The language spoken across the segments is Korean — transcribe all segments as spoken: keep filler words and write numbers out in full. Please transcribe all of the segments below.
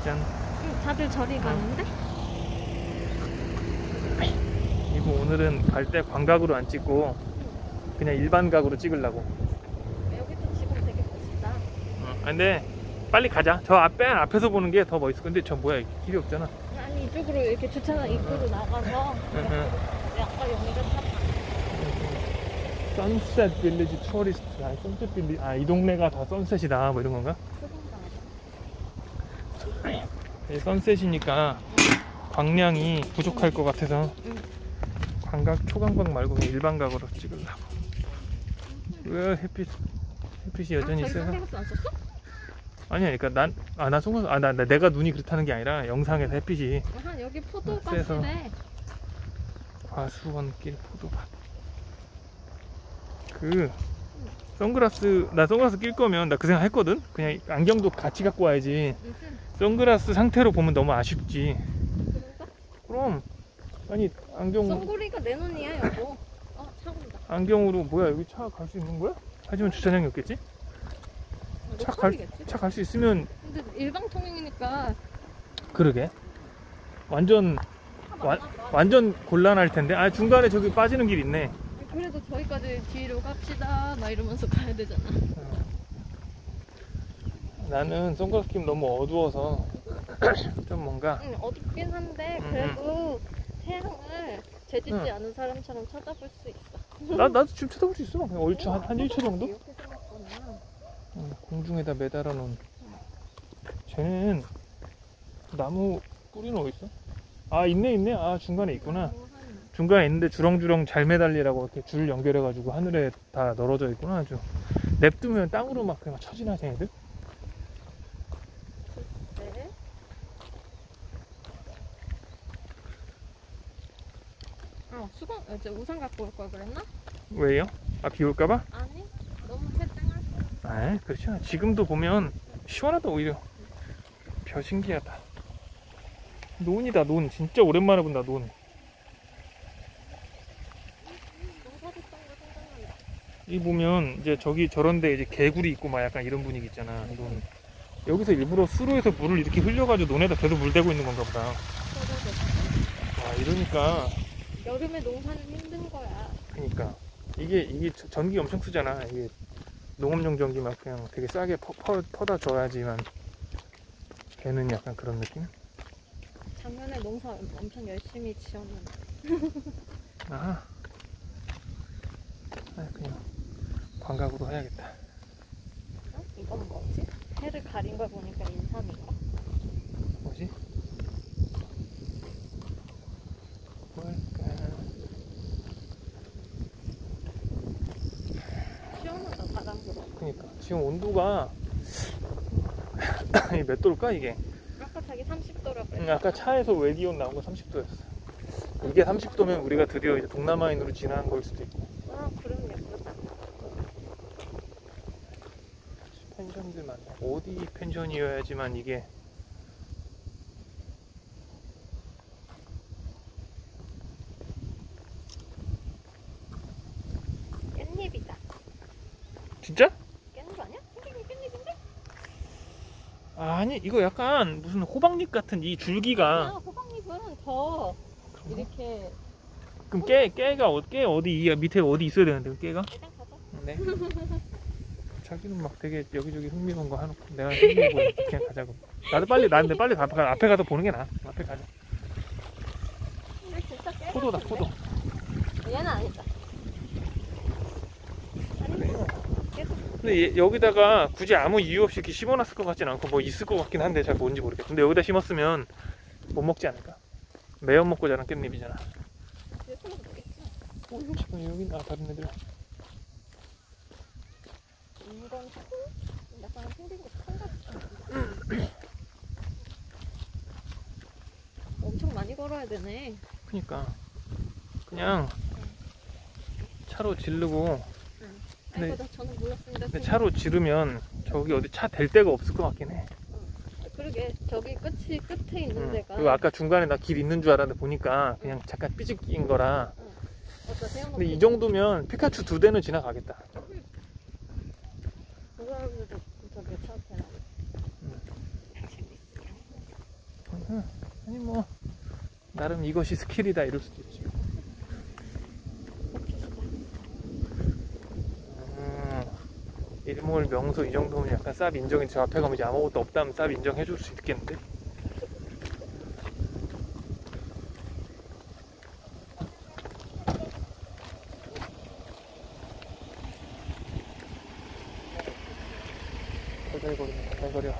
짠. 응, 다들 저리 가는데? 이거 오늘은 갈 때 광각으로 안 찍고 그냥 일반 각으로 찍으려고. 여기도 지금 되게 멋있다. 어, 근데 빨리 가자. 저 앞에 앞에서 보는 게 더 멋있어. 근데 저 뭐야, 길이 없잖아. 아니 이쪽으로 이렇게 주차장 입구로 나가서 응. 아까 연결 탔다. 선셋 빌리지 투어리스트. 아니 선셋 빌리. 아, 이 동네가 다 선셋이다. 뭐 이런 건가? 이 선셋이니까 광량이 부족할 것 같아서 응. 광각 초광각 말고 그냥 일반 각으로 찍으려고. 왜 햇빛 햇빛이 여전히 아, 저기 세서. 선글라스 안 썼어? 아니야, 그러니까 난 아 나 속은 아나 나, 내가 눈이 그렇다는 게 아니라 영상에서 햇빛이 아, 여기 포도밭이래. 세서. 과수원길 포도밭. 그 선글라스 나 선글라스 낄 거면 나 그 생각 했거든. 그냥 안경도 같이 갖고 와야지. 응. 선글라스 상태로 보면 너무 아쉽지. 그런가? 그럼 아니 안경 썬구리가 내 눈이야 여보. 어, 차 온다. 안경으로 뭐야, 여기 차 갈 수 있는 거야? 하지만 주차장이 없겠지? 차 갈 로컬이겠지? 차 갈 수 있으면. 근데 일방 통행이니까 그러게 완전 와, 완전 곤란할 텐데. 아, 중간에 저기 빠지는 길 있네. 그래도 저기까지 뒤로 갑시다 막 이러면서 가야 되잖아. 나는 선글라스 끼면 너무 어두워서 좀 뭔가. 응, 어둡긴 한데 응, 그래도 태양을 재짓지 응. 않은 사람처럼 쳐다볼 수 있어. 나, 나도 지금 쳐다볼 수 있어. 그냥 얼추 한, 한 일 초 정도? 이렇게 생겼구나. 응, 공중에다 매달아 놓은. 쟤는 나무 뿌리는 어딨어? 아, 있네 있네. 아, 중간에 있구나. 중간에 있는데 주렁주렁 잘 매달리라고 이렇게 줄 연결해가지고 하늘에 다 널어져 있구나. 아주 냅두면 땅으로 막 그냥 쳐지나 쟤네들? 네. 어, 수건, 어, 이제 우산 갖고 올 걸 그랬나? 왜요? 아, 비 올까봐? 아니, 너무 해땡할 아, 그렇지 않아. 지금도 보면 시원하다 오히려. 별 신기하다. 논이다, 논. 진짜 오랜만에 본다, 논. 농사짓던 거 생각난다. 이 보면 이제 저기 저런데 이제 개구리 있고 막 약간 이런 분위기 있잖아. 논. 여기서 일부러 수로에서 물을 이렇게 흘려가지고 논에다 계속 물 대고 있는 건가 보다. 아, 이러니까. 여름에 농사는 힘든 거야. 그러니까 이게 이게 저- 전기 엄청 쓰잖아. 이게 농업용 전기 막 그냥 되게 싸게 퍼, 퍼, 퍼다 줘야지만 되는 약간 그런 느낌? 작년에 농사 엄청 열심히 지었는데. 아하. 아, 그냥 광각으로 해야겠다. 어? 이건 뭐지? 해를 가린 걸 보니까 인삼인가? 뭐지? 뭘까? 시원하다, 바람 불어. 그니까 지금 온도가 이몇 도일까 이게? 아까 자기 삼십 도라고 응, 그랬어. 아까 차에서 외기온 나온 거 삼십 도였어. 이게 삼십 도면 우리가 드디어 이제 동남아인으로 진화한 걸 수도 있고. 아, 구름 예쁘다. 펜션들 많네. 어디 펜션이어야지만 이게. 깻잎이다. 진짜? 깻잎 아니야? 생긴 게 깻잎인데? 아니, 이거 약간 무슨 호박잎 같은 이 줄기가. 아, 호박잎은 더 이렇게. 그럼 깨, 깨가 어, 깨 어디 이 밑에 어디 있어야 되는데 깨가? 일단 가자. 네. 자기는 막 되게 여기저기 흥미로운 거 해놓고 내가 흥미해 보이니까 그냥 가자고. 나도 빨리 나는데 빨리 가, 가- 앞에 가서 보는 게 나아. 앞에 가자. 근데 진짜 깨. 포도다, 포도. 얘는 아니다. 그래요. 계속 근데 얘- 여기다가 굳이 아무 이유 없이 이렇게 심어놨을 것 같진 않고 뭐 있을 것 같긴 한데 잘 뭔지 모르겠어. 근데 여기다 심었으면 못 먹지 않을까? 매연 먹고 자란 깻잎이잖아. 예쁜 거 있지. 어, 잠깐 여기 나 다른 애들. 이건 콩? 약간 생긴 거콩 같아. 엄청 많이 걸어야 되네. 그니까 그냥 차로 지르고. 아이고, 네. 나 저는 몰랐습니다. 근데 차로 지르면 저기 어디 차 댈 데가 없을 것 같긴 해. 그러게, 저기 끝이 끝에 있는 응. 데가. 그리고 아까 중간에 나 길 있는 줄 알았는데 보니까 그냥 잠깐 삐죽인 거라. 어디다 세워놓고. 근데 이 정도면 피카츄 두 대는 지나가겠다. 그 사람들도 저기 차 앞에 나. 응. 재밌어요. 응. 아니 뭐 나름 이것이 스킬이다 이럴 수도 있지. 음, 일몰 명소 이 정도면 약간 쌉 인정이 저 앞에 가면 이제 아무것도 없다면 쌉 인정해 줄 수 있겠는데. 달달거리네 달달거려.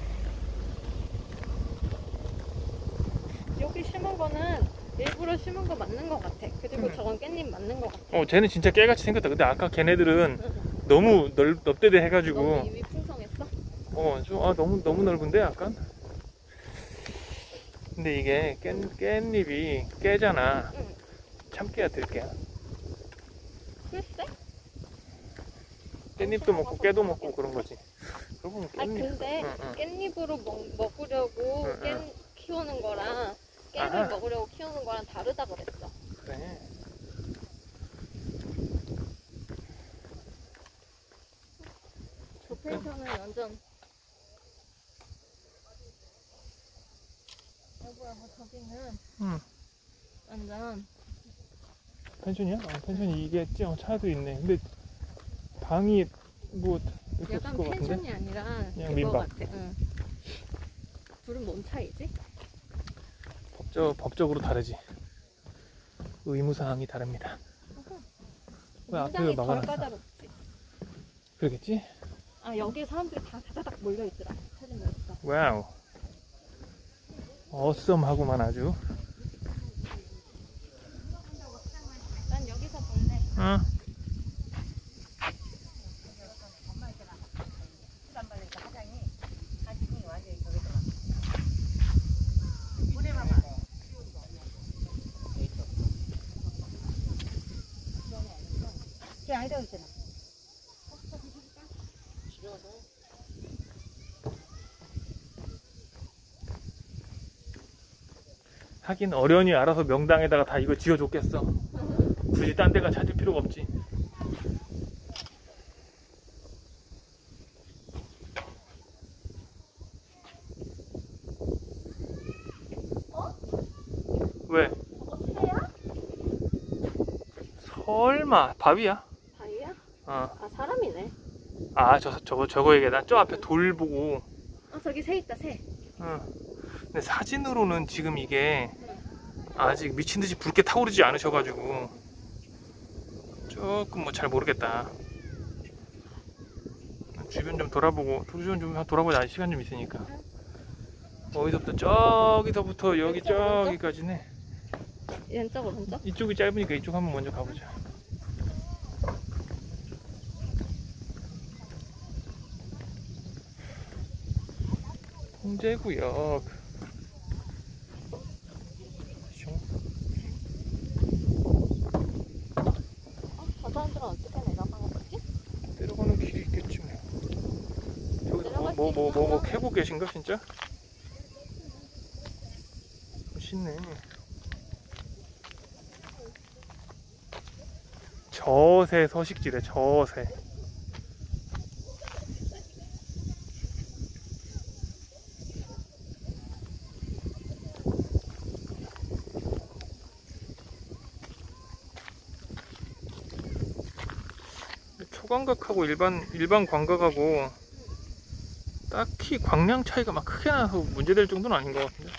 여기 심은 거는 일부러 심은 거 맞는 거 같아. 그리고 응. 저건 깻잎 맞는 거 같아. 어 쟤는 진짜 깨같이 생겼다. 근데 아까 걔네들은 응. 너무 넓, 넓대대 해가지고 너무 입이 풍성했어? 어, 좀, 아, 너무, 너무 넓은데, 약간? 근데 이게 깻, 깻잎이 깨잖아. 응. 참깨야, 들깨야? 글쎄? 깻잎도 먹고, 깨도 먹고 그런 거지. 그러고 보면 아 깻잎. 근데 응, 응. 깻잎으로 먹, 먹으려고 응, 응. 깻 키우는 거랑 깻을 아하. 먹으려고 키우는 거랑 다르다 그랬어. 그래. 저 펜션은 완전 여보야 저기는 응. 완전 펜션이야? 어, 펜션이 이게, 어, 차도 있네. 근데 방이 뭐, 이렇게 없을 약간 것 같은데? 펜션이 아니라 그냥 그거 민박. 같아. 응. 둘은 뭔 차이지? 법적, 법적으로 다르지. 의무사항이 다릅니다. 왜 앞에 굉장히 덜 막아놨어? 까다롭지. 그러겠지? 아 여기 사람들이 다 다다닥 몰려 있더라. 사진 넣었어. 와우. 어썸하구만 아주. 난 여기서 볼래. 응. 걔 아이디어 있잖아. 하긴 어련히 알아서 명당에다가 다 이거 지어줬겠어. 굳이 딴 데가 찾을 필요가 없지. 어? 왜? 저거 새야? 설마 바위야? 바위야? 어. 아 사람이네. 아, 저, 저거, 저거 얘기다. 저 앞에 돌 보고. 아 저기 새 있다 새. 어. 근데 사진으로는 지금 이게 아직 미친듯이 붉게 타오르지 않으셔가지고 조금 뭐 잘 모르겠다. 주변 좀 돌아보고, 주변 좀 돌아보자. 아직 시간 좀 있으니까. 어디서부터 저기서부터 여기 왼쪽, 왼쪽? 저기까지네. 왼쪽 오른쪽? 이쪽이 짧으니까 이쪽 한번 먼저 가보자. 홍제구역. 아, 저 사람들은 어떻게 내려가는 거지? 내려가는 길이 있겠지 뭐. 저기 내려갈 뭐 수 뭐 뭐 뭐 있나? 캐고 계신가 진짜? 멋있네. 저새 서식지래. 저새. 초광각하고 일반 일반 광각하고 딱히 광량 차이가 막 크게 나서 문제될 정도는 아닌 것 같은데.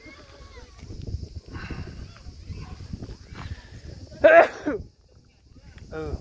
어.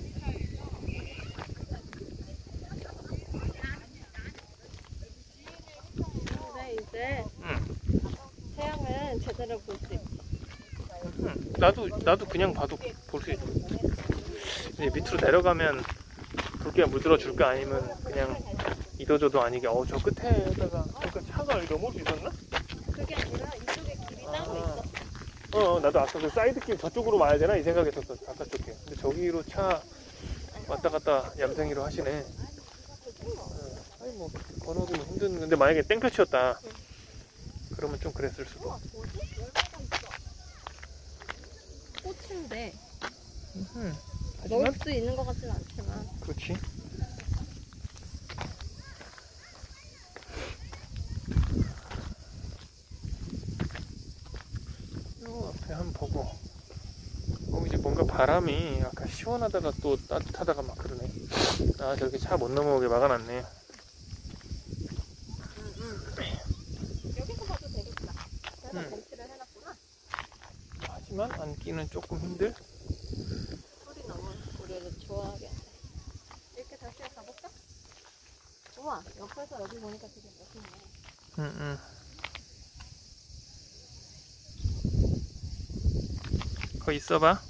근데 이제 응. 태양은 제대로 볼 수 있어. 응. 나도 나도 그냥 봐도 볼 수 있어. 이제 밑으로 내려가면 붉게 물들어 줄까 아니면 그냥 이도저도 아니게. 어, 저 끝에다가 잠깐 차가 넘어올 수 있었나? 그게 아니라 이쪽에 길이 따로 아. 있어. 어, 나도 아까 그 사이드길 저쪽으로 와야 되나 이 생각했었어. 아까 쪽에. 근데 저기로 차 왔다 갔다 얌생이로 하시네. 어, 아니 뭐 건너기 힘든. 근데 만약에 땡볕이었다. 그러면 좀 그랬을 수도. 뭐지? 꽃인데 음, 먹을 하지만 수 있는 것 같진 않지만 그렇지. 바람이 아까 시원하다가 또 따뜻하다가 막 그러네. 아, 저렇게 차 못 넘어오게 막아놨네. 여기서 봐도 되겠다. 내가 응. 벤치를 해놨구나. 하지만 앉기는 조금 힘들. 소리 너무 우리를 좋아하게 한다. 이렇게 다시 가볼까? 우와, 옆에서 여기 보니까 되게 멋있네. 응, 응. 거기 있어봐.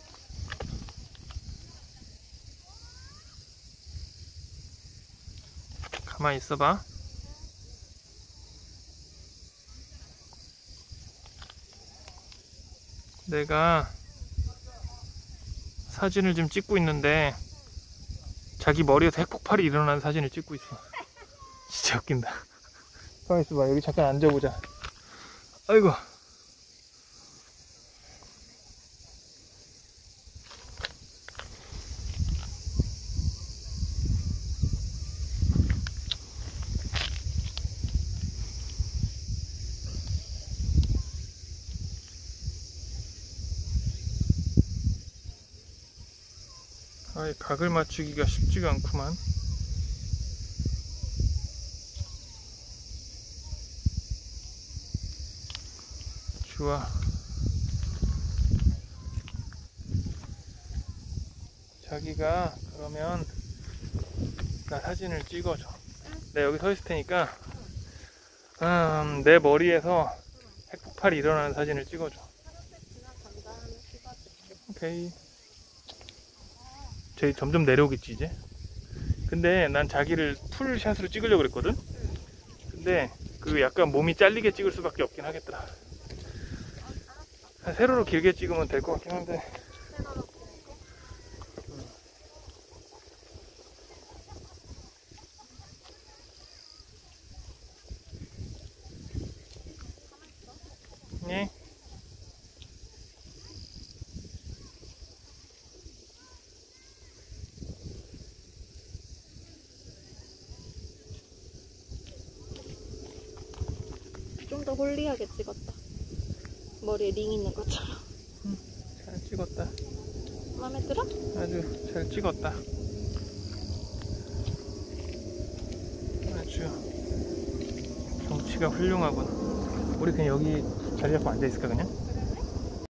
가만히 있어봐. 내가 사진을 지금 찍고 있는데 자기 머리에서 핵폭발이 일어나는 사진을 찍고 있어. 진짜 웃긴다. 가만히 있어봐. 여기 잠깐 앉아보자. 아이고. 아이, 각을 맞추기가 쉽지가 않구만. 좋아. 자기가 그러면 나 사진을 찍어줘. 내가 여기 서 있을 테니까 음, 내 머리에서 핵폭발이 일어나는 사진을 찍어줘. 오케이. 저희 점점 내려오겠지 이제. 근데 난 자기를 풀샷으로 찍으려고 그랬거든. 근데 그 약간 몸이 잘리게 찍을 수밖에 없긴 하겠더라. 세로로 길게 찍으면 될 것 같긴 한데. 네. 좀 더 홀리하게 찍었다. 머리에 링 있는 것처럼. 응, 잘 찍었다. 마음에 들어? 아주 잘 찍었다. 아주 정치가 훌륭하군. 우리 그냥 여기 자리 잡고 앉아 있을까 그냥?